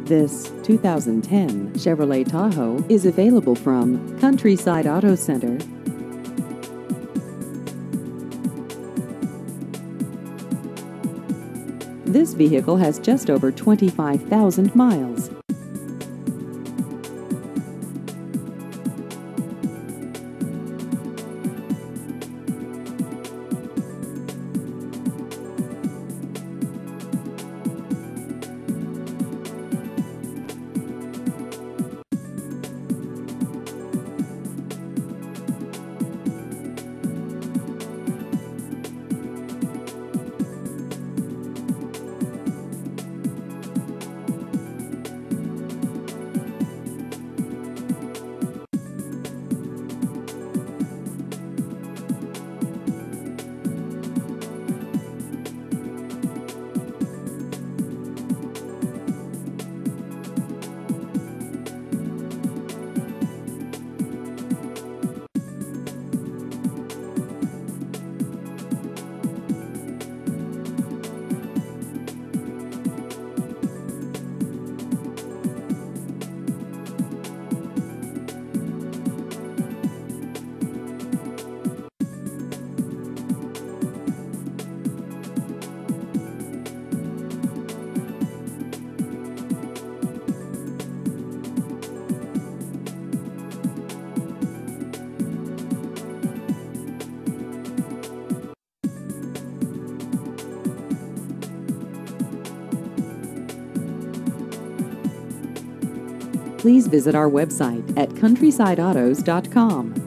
This 2010 Chevrolet Tahoe is available from Countryside Auto Center. This vehicle has just over 25,000 miles. Please visit our website at countrysideautos.com.